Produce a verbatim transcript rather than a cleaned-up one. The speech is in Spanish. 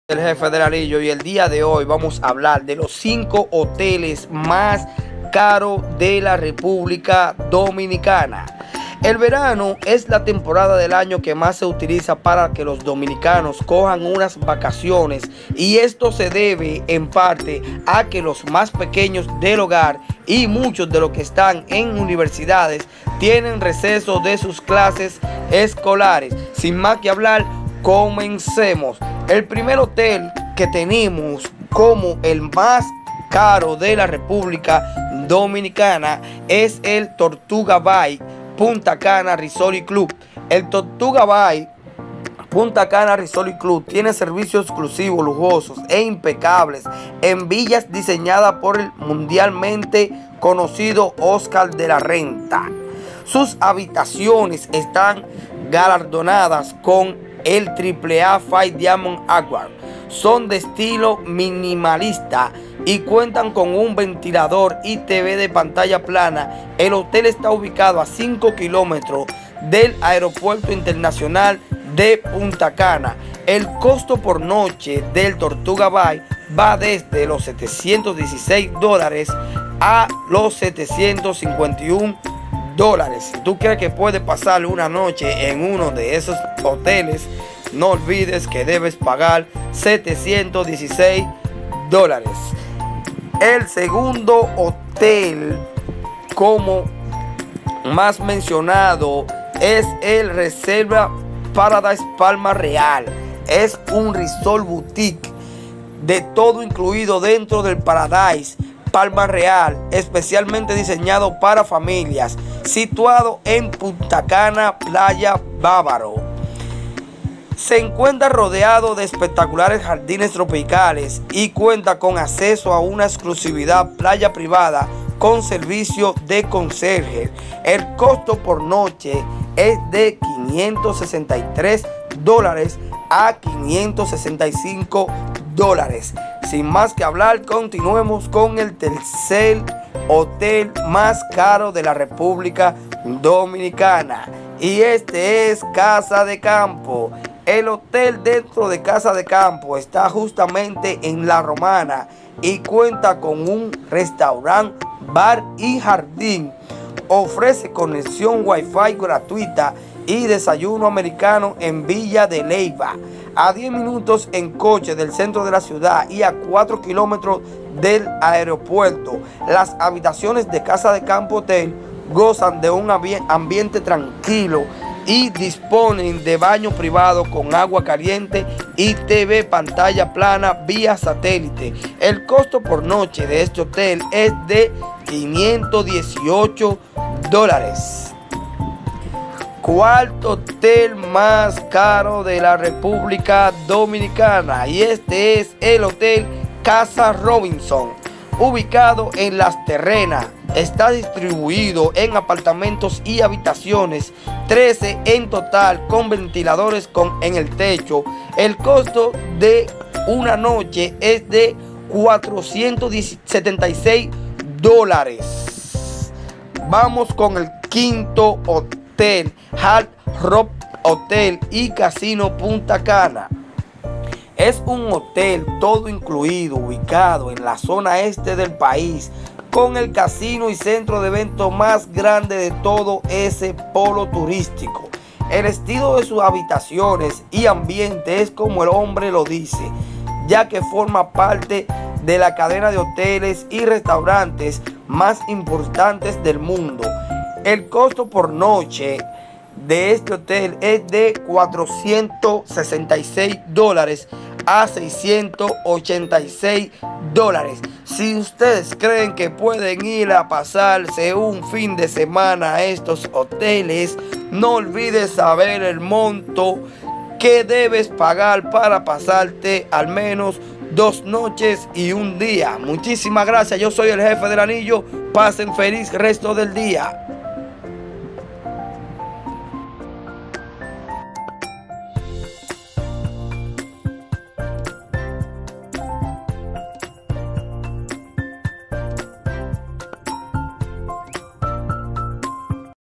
El jefe del anillo, y el día de hoy vamos a hablar de los cinco hoteles más caros de la República Dominicana. El verano es la temporada del año que más se utiliza para que los dominicanos cojan unas vacaciones, y esto se debe en parte a que los más pequeños del hogar y muchos de los que están en universidades tienen receso de sus clases escolares. Sin más que hablar, comencemos. El primer hotel que tenemos como el más caro de la República Dominicana es el Tortuga Bay Punta Cana Resort y Club. El Tortuga Bay Punta Cana Resort y Club tiene servicios exclusivos, lujosos e impecables en villas diseñadas por el mundialmente conocido Oscar de la Renta. Sus habitaciones están galardonadas con el triple A Five Diamond Award. Son de estilo minimalista y cuentan con un ventilador y T V de pantalla plana. El hotel está ubicado a cinco kilómetros del Aeropuerto Internacional de Punta Cana. El costo por noche del Tortuga Bay va desde los setecientos dieciséis dólares a los setecientos cincuenta y uno dólares. Si tú crees que puedes pasar una noche en uno de esos hoteles, no olvides que debes pagar setecientos dieciséis dólares. El segundo hotel como más mencionado es el Reserva Paradise Palma Real. Es un resort boutique de todo incluido dentro del Paradise Palma Real, especialmente diseñado para familias, situado en Punta Cana, Playa Bávaro. Se encuentra rodeado de espectaculares jardines tropicales y cuenta con acceso a una exclusividad playa privada con servicio de conserje. El costo por noche es de quinientos sesenta y tres dólares a quinientos sesenta y cinco dólares. Sin más que hablar, continuemos con el tercer hotel más caro de la República Dominicana, y este es Casa de Campo. El hotel dentro de Casa de Campo está justamente en La Romana y cuenta con un restaurante, bar y jardín. Ofrece conexión Wi-Fi gratuita y desayuno americano en Villa de Leyva, a diez minutos en coche del centro de la ciudad y a cuatro kilómetros del aeropuerto. Las habitaciones de Casa de Campo Hotel gozan de un ambiente tranquilo y disponen de baño privado con agua caliente y T V pantalla plana vía satélite. El costo por noche de este hotel es de quinientos dieciocho dólares. Cuarto hotel más caro de la República Dominicana, y este es el Hotel Casa Robinson, ubicado en Las Terrenas. Está distribuido en apartamentos y habitaciones, trece en total, con ventiladores con, en el techo. El costo de una noche es de cuatrocientos setenta y seis dólares. Vamos con el quinto hotel, Hard Rock Hotel y Casino Punta Cana. Es un hotel todo incluido, ubicado en la zona este del país, con el casino y centro de eventos más grande de todo ese polo turístico. El estilo de sus habitaciones y ambiente es como el hombre lo dice, ya que forma parte de la cadena de hoteles y restaurantes más importantes del mundo. El costo por noche de este hotel es de cuatrocientos sesenta y seis dólares a seiscientos ochenta y seis dólares. Si ustedes creen que pueden ir a pasarse un fin de semana a estos hoteles, no olvides saber el monto que debes pagar para pasarte al menos dos noches y un día. Muchísimas gracias. Yo soy el jefe del anillo. Pasen feliz resto del día.